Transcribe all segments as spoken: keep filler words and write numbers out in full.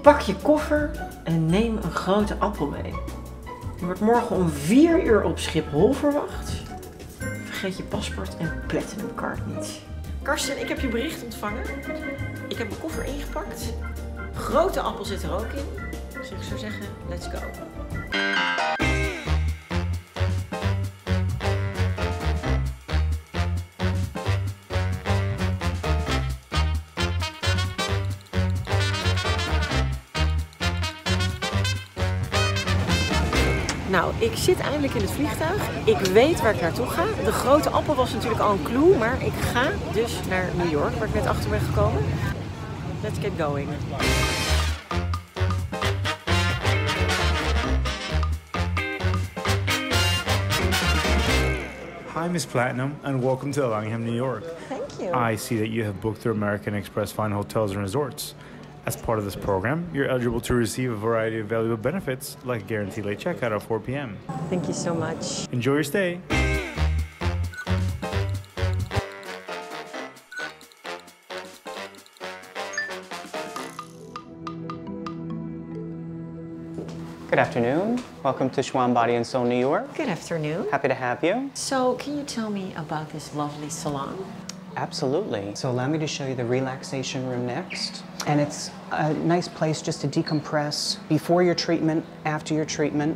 Pak je koffer en neem een grote appel mee. Je wordt morgen om vier uur op Schiphol verwacht. Vergeet je paspoort en Platinum Card niet. Karsten, ik heb je bericht ontvangen. Ik heb mijn koffer ingepakt. Grote appel zit er ook in. Dus ik zou zeggen, let's go. Nou, ik zit eindelijk in het vliegtuig. Ik weet waar ik naartoe ga. De grote appel was natuurlijk al een clue, maar ik ga dus naar New York, waar ik net achter ben gekomen. Let's get going. Hi, Miss Platinum, and welcome to Langham, New York. Thank you. I see that you have booked through American Express Fine Hotels and Resorts. As part of this program, you're eligible to receive a variety of valuable benefits, like guaranteed late checkout at four p m Thank you so much. Enjoy your stay. Good afternoon. Welcome to Schwan Body and Soul, New York. Good afternoon. Happy to have you. So, can you tell me about this lovely salon? Absolutely. So allow me to show you the relaxation room next. And it's a nice place just to decompress before your treatment, after your treatment.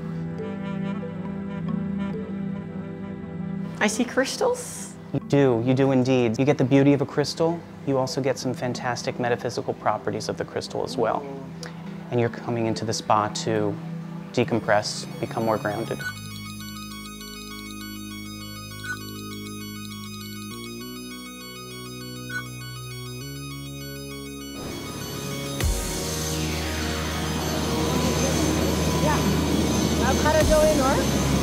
I see crystals. You do, you do indeed. You get the beauty of a crystal. You also get some fantastic metaphysical properties of the crystal as well. And you're coming into the spa to decompress, become more grounded. Nou, ik ga er zo in hoor.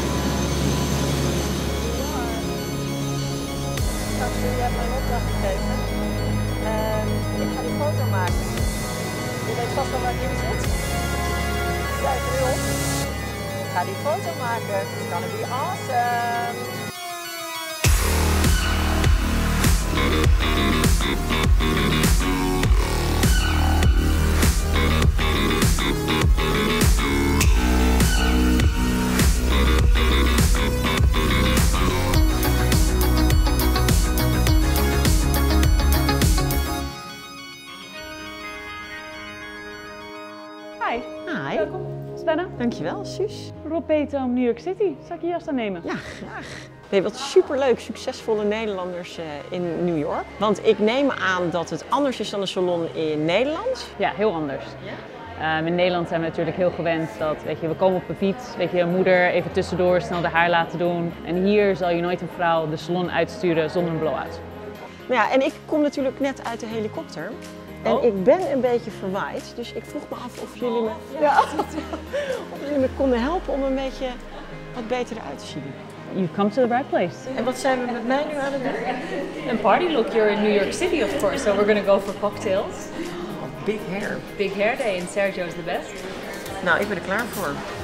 Straks, jullie hebben me een opdracht gegeven. En ik ga die foto maken. Je weet vast wel waar ik in zit. Kijk er nu op. Ik ga die foto maken. It's gonna be awesome. Hi. Hi. Welkom. Svenna. Dankjewel, Suus. Rob Peter, New York City. Zal ik je jas aannemen? Ja, graag. Nee, wat superleuk, succesvolle Nederlanders uh, in New York. Want ik neem aan dat het anders is dan een salon in Nederland. Ja, heel anders. Ja? Um, in Nederland zijn we natuurlijk heel gewend dat, weet je, we komen op een fiets, weet je, een moeder even tussendoor snel de haar laten doen. En hier zal je nooit een vrouw de salon uitsturen zonder een blow-out. Nou ja, en ik kom natuurlijk net uit de helikopter. En Oh. ik ben een beetje verwaaid, dus ik vroeg me af of jullie me, ja, of jullie me konden helpen om een beetje wat beter eruit te zien. You've come to the right place. En wat zijn we met mij nu aan het doen? And party look, you're in New York City, of course, so we're gonna go for cocktails. Big hair. Big hair day, and Sergio's the best. Nou, ik ben er klaar voor.